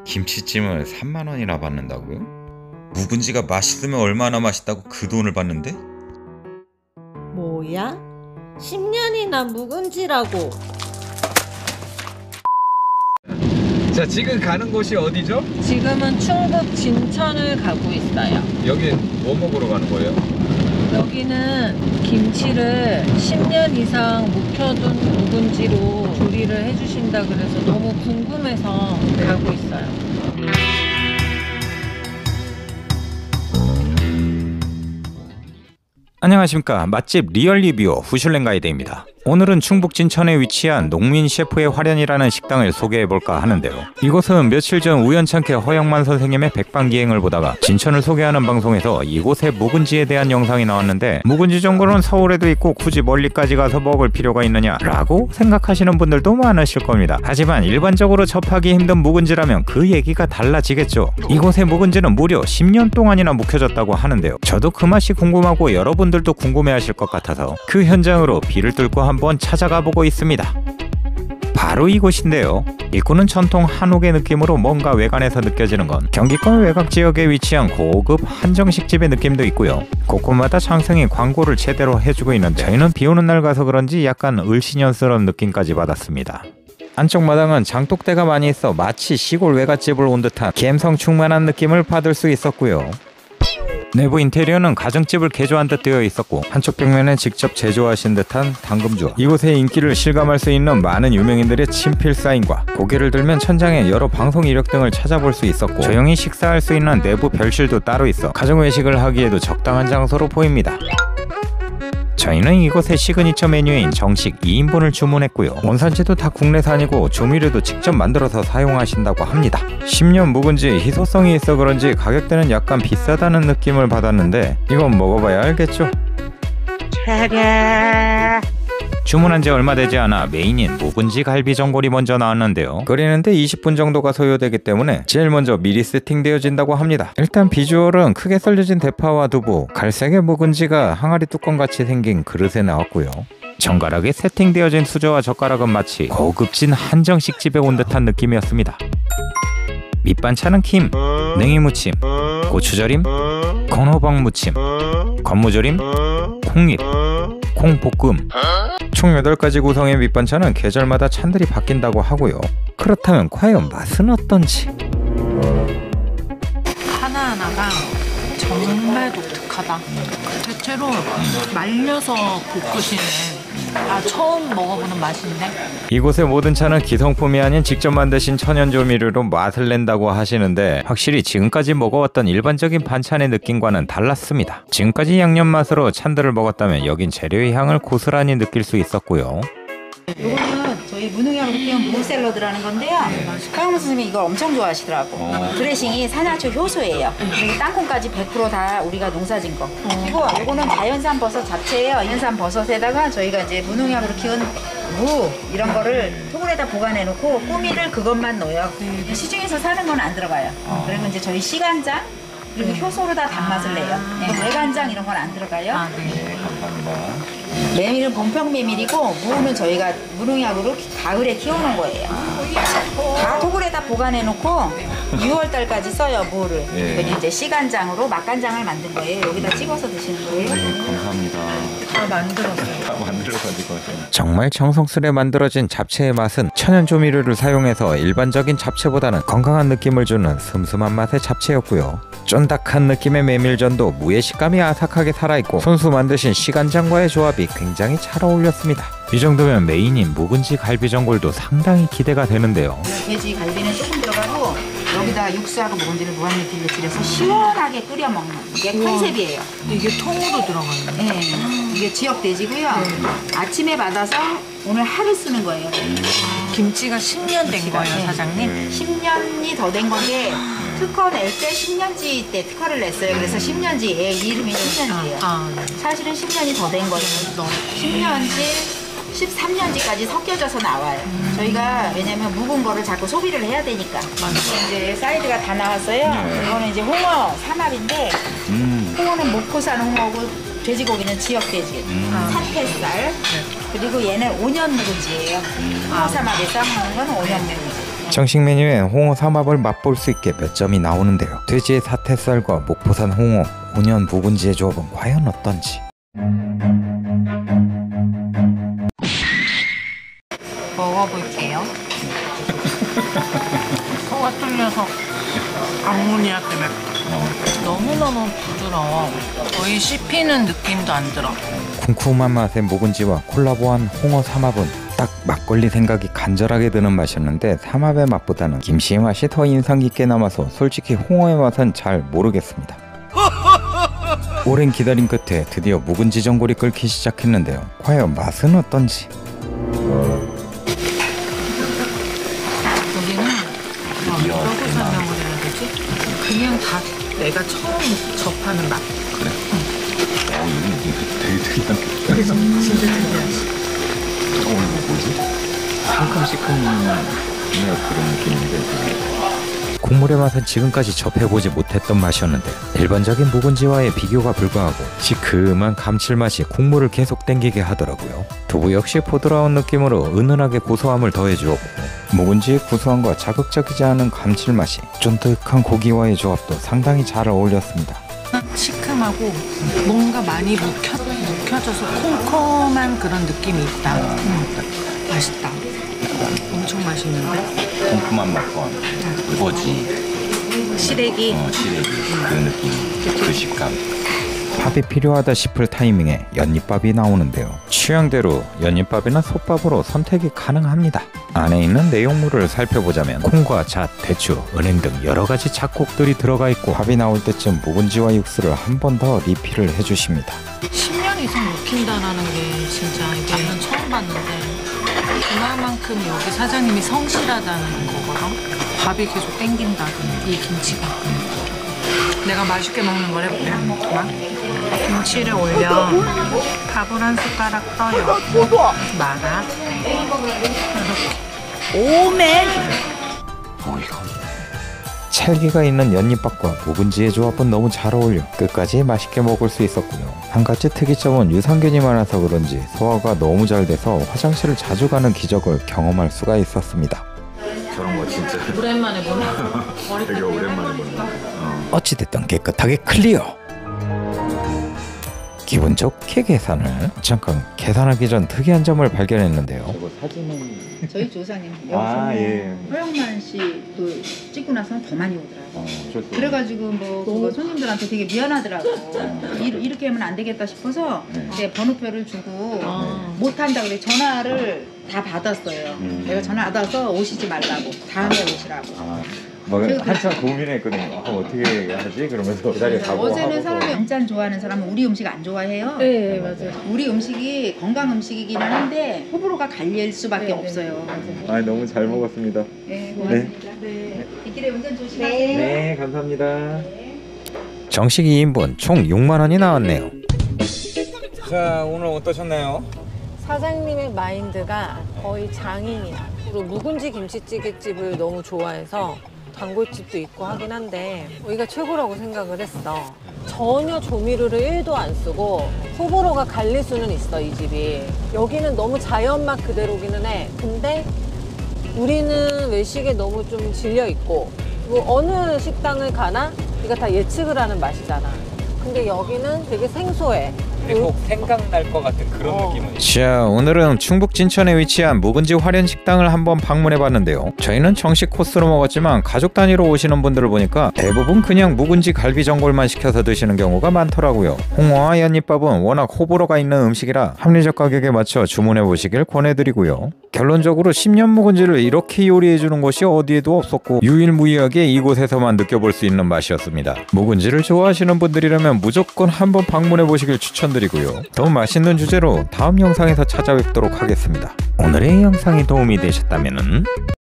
김치찜을 3만 원이나 받는다고요? 묵은지가 맛있으면 얼마나 맛있다고 그 돈을 받는데? 뭐야? 10년이나 묵은지라고. 자, 지금 가는 곳이 어디죠? 지금은 충북 진천을 가고 있어요. 여긴 뭐 먹으러 가는 거예요? 여기는 김치를 10년 이상 묵혀둔 묵은지로 조리를 해주신다 그래서 너무 궁금해서 가고 있어요. 안녕하십니까. 맛집 리얼 리뷰어 후슐랭 가이드입니다. 오늘은 충북 진천에 위치한 농민 셰프의 화련이라는 식당을 소개해볼까 하는데요. 이곳은 며칠 전 우연찮게 허영만 선생님의 백반기행을 보다가 진천을 소개하는 방송에서 이곳의 묵은지에 대한 영상이 나왔는데 묵은지 정도는 서울에도 있고 굳이 멀리까지 가서 먹을 필요가 있느냐 라고 생각하시는 분들도 많으실 겁니다. 하지만 일반적으로 접하기 힘든 묵은지라면 그 얘기가 달라지겠죠. 이곳의 묵은지는 무려 10년 동안이나 묵혀졌다고 하는데요. 저도 그 맛이 궁금하고 여러분들도 궁금해하실 것 같아서 그 현장으로 비를 뚫고 한번 찾아가 보고 있습니다. 바로 이곳인데요. 입구는 전통 한옥의 느낌으로 뭔가 외관에서 느껴지는 건 경기권 외곽 지역에 위치한 고급 한정식집의 느낌도 있고요. 곳곳마다 창성이 광고를 제대로 해주고 있는데 저희는 비오는 날 가서 그런지 약간 을씨년스러운 느낌까지 받았습니다. 안쪽 마당은 장독대가 많이 있어 마치 시골 외갓집을 온 듯한 감성 충만한 느낌을 받을 수 있었고요. 내부 인테리어는 가정집을 개조한 듯 되어 있었고 한쪽 벽면에 직접 제조하신 듯한 당금주와 이곳의 인기를 실감할 수 있는 많은 유명인들의 친필 사인과 고개를 들면 천장에 여러 방송 이력 등을 찾아볼 수 있었고 조용히 식사할 수 있는 내부 별실도 따로 있어 가정 외식을 하기에도 적당한 장소로 보입니다. 저희는 이곳의 시그니처 메뉴인 정식 2인분을 주문했고요. 원산지도 다 국내산이고 조미료도 직접 만들어서 사용하신다고 합니다. 10년 묵은지 희소성이 있어 그런지 가격대는 약간 비싸다는 느낌을 받았는데 이건 먹어봐야 알겠죠? 주문한 지 얼마 되지 않아 메인인 묵은지 갈비 전골이 먼저 나왔는데요. 끓이는데 20분 정도가 소요되기 때문에 제일 먼저 미리 세팅되어진다고 합니다. 일단 비주얼은 크게 썰려진 대파와 두부, 갈색의 묵은지가 항아리 뚜껑같이 생긴 그릇에 나왔고요. 정갈하게 세팅되어진 수저와 젓가락은 마치 고급진 한정식집에 온 듯한 느낌이었습니다. 밑반찬은 김, 냉이무침, 고추절임, 건호박무침, 건무절임, 콩잎, 콩볶음 총 8가지 구성의 밑반찬은 계절마다 찬들이 바뀐다고 하고요. 그렇다면 과연 맛은 어떤지? 하나하나가 정말 독특하다. 대체로 말려서 볶으시네. 아, 처음 먹어보는 맛인데? 이곳의 모든 차는 기성품이 아닌 직접 만드신 천연조미료로 맛을 낸다고 하시는데 확실히 지금까지 먹어왔던 일반적인 반찬의 느낌과는 달랐습니다. 지금까지 양념 맛으로 찬들을 먹었다면 여긴 재료의 향을 고스란히 느낄 수 있었고요. 이거는 저희 무농약으로 키운 무 샐러드라는 건데요. 카용 선생님이 이걸 엄청 좋아하시더라고. 드레싱이 산화초 효소예요. 그리고 땅콩까지 100% 다 우리가 농사진 거. 그리고 이거는 자연산 버섯 잡채예요. 자연산 버섯에다가 저희가 이제 무농약으로 키운 무 이런 거를 통으로다 보관해 놓고 꾸미를 그것만 넣어요. 시중에서 사는 건 안 들어가요. 그러면 이제 저희 시간장 그리고 효소로 다 단맛을 내요. 외간장 이런 건 안 들어가요. 감사합니다. 메밀은 본평 메밀이고 무는 저희가 무농약으로 가을에 키워놓은 거예요. 다 토굴에다 보관해 놓고 6월 달까지 써요 무를. 그리고 이제 시간장으로 맛간장을 만든 거예요. 여기다 찍어서 드시는 거예요. 감사합니다. 다 만들었어요. 만들어가지고 정말 정성스레 만들어진 잡채의 맛은 천연조미료를 사용해서 일반적인 잡채보다는 건강한 느낌을 주는 슴슴한 맛의 잡채였고요. 쫀득한 느낌의 메밀전도 무의 식감이 아삭하게 살아있고 손수 만드신 시간장과의 조합이 굉장히 잘 어울렸습니다. 이 정도면 메인인 묵은지 갈비전골도 상당히 기대가 되는데요. 돼지 갈비는 조금 들어가고 여기다 육수하고 묵은지를 무한리필로 줄여서 시원하게 끓여 먹는 게 컨셉이에요. 이게 통으로 들어가요. 네, 이게 지역 돼지고요. 아침에 받아서 오늘 하루 쓰는 거예요. 김치가 10년 된 거예요, 사장님? 10년이 더 된 건데 특허 낼 때 10년지 때 특허를 냈어요. 그래서 10년지 얘 이름이 10년지예요. 사실은 10년이 더 된 거예요. 10년지 13년지까지 섞여져서 나와요. 저희가 왜냐면 묵은 거를 자꾸 소비를 해야 되니까. 이제 사이즈가 다 나왔어요. 이거는 이제 홍어 삼합인데 홍어는 목포산 홍어고 돼지고기는 지역 돼지. 산태살. 그리고 얘는 5년 묵은지예요. 홍어 삼합에 싸먹는 건 5년 묵은지. 정식 메뉴에 홍어 삼합을 맛볼 수 있게 몇 점이 나오는데요. 돼지의 사태살과 목포산 홍어, 온천 묵은지의 조합은 과연 어떤지. 먹어볼게요. 코가 뚫려서 악문이야 때문에 너무너무 부드러워. 거의 씹히는 느낌도 안 들어. 쿰쿰한 맛의 묵은지와 콜라보한 홍어 삼합은 딱 막걸리 생각이 간절하게 드는 맛이었는데 삼합의 맛보다는 김치의 맛이 더 인상 깊게 남아서 솔직히 홍어의 맛은 잘 모르겠습니다. 오랜 기다림 끝에 드디어 묵은지 전골이 끓기 시작했는데요. 과연 맛은 어떤지. 여기는 뭐라고 설명을 해야 되지? 그냥 다 내가 처음 접하는 맛. 그래? 이거 되게 특이한. 그래서 진짜 특이하지. 이거 뭐지? 상큼시큼한 그런 느낌인데. 국물의 맛은 지금까지 접해보지 못했던 맛이었는데 일반적인 묵은지와의 비교가 불가하고 시큼한 감칠맛이 국물을 계속 땡기게 하더라고요. 두부 역시 부드러운 느낌으로 은은하게 고소함을 더해주었고 묵은지의 구수함과 자극적이지 않은 감칠맛이 쫀득한 고기와의 조합도 상당히 잘 어울렸습니다. 시큼하고 뭔가 많이 묵혀져서 콩콩한 그런 느낌이 있다. 맛있다. 엄청 맛있는데? 쿰쿰한 맛과 우거지, 시래기. 시래기 그런 느낌, 그 식감. 밥이 필요하다 싶을 타이밍에 연잎밥이 나오는데요. 취향대로 연잎밥이나 솥밥으로 선택이 가능합니다. 안에 있는 내용물을 살펴보자면 콩과 잣, 대추, 은행 등 여러가지 작곡들이 들어가 있고 밥이 나올 때쯤 묵은지와 육수를 한 번 더 리필을 해주십니다. 10년 이상 묵힌다라는 게 진짜 나는 처음 봤는데 그만큼 여기 사장님이 성실하다는 거거든. 밥이 계속 땡긴다. 이 김치가. 내가 맛있게 먹는 걸 해볼게. 김치를 올려 밥을 한 숟가락 떠요. 말아. 이렇게. 오메. 찰기가 있는 연잎밥과 묵은지의 조합은 너무 잘 어울려 끝까지 맛있게 먹을 수 있었고요. 한 가지 특이점은 유산균이 많아서 그런지 소화가 너무 잘 돼서 화장실을 자주 가는 기적을 경험할 수가 있었습니다. 저런 거 진짜 오랜만에 보네. 되게 오랜만에 본다. 어찌됐든 깨끗하게 클리어. 기분 좋게 계산을 잠깐 계산하기 전 특이한 점을 발견했는데요. 저거 사진은 저희 조사님 아, 예. 허영만 씨 그 찍고 나서는 더 많이 오더라고. 그래가지고 뭐 그거 손님들한테 되게 미안하더라고. 이렇게 하면 안 되겠다 싶어서 내 번호표를 주고 못 한다 그래. 전화를 다 받았어요. 내가 전화 받아서 오시지 말라고. 다음에 오시라고. 막 그리고 한참 고민했거든요. 어떻게 하지? 그러면서 기다려가고 어제는 사람이 엄짠 좋아하는 사람은 우리 음식 안 좋아해요. 네, 맞아요. 우리 음식이 건강 음식이기는 한데 호불호가 갈릴 수밖에 없어요. 아, 너무 잘 먹었습니다. 네, 고맙습니다. 네. 이 길에 운전 조심하세요. 네, 감사합니다. 정식 2인분 총 6만 원이 나왔네요. 자, 오늘 어떠셨나요? 사장님의 마인드가 거의 장인이야. 그리고 묵은지 김치찌개집을 너무 좋아해서 단골집도 있고 하긴 한데 여기가 최고라고 생각을 했어. 전혀 조미료를 1도 안 쓰고 호불호가 갈릴 수는 있어, 이 집이. 여기는 너무 자연맛 그대로기는 해. 근데 우리는 외식에 너무 좀 질려있고 뭐 어느 식당을 가나 이거 다 예측을 하는 맛이잖아. 근데 여기는 되게 생소해. 꼭 생각날 것 같은 그런 느낌은. 자, 오늘은 충북 진천에 위치한 묵은지 화련 식당을 한번 방문해봤는데요. 저희는 정식 코스로 먹었지만 가족 단위로 오시는 분들을 보니까 대부분 그냥 묵은지 갈비 전골만 시켜서 드시는 경우가 많더라고요. 홍어와 연잎밥은 워낙 호불호가 있는 음식이라 합리적 가격에 맞춰 주문해보시길 권해드리고요. 결론적으로 10년 묵은지를 이렇게 요리해주는 곳이 어디에도 없었고 유일무이하게 이곳에서만 느껴볼 수 있는 맛이었습니다. 묵은지를 좋아하시는 분들이라면 무조건 한번 방문해보시길 추천드립니다. 더 맛있는 주제로 다음 영상에서 찾아뵙도록 하겠습니다. 오늘의 영상이 도움이 되셨다면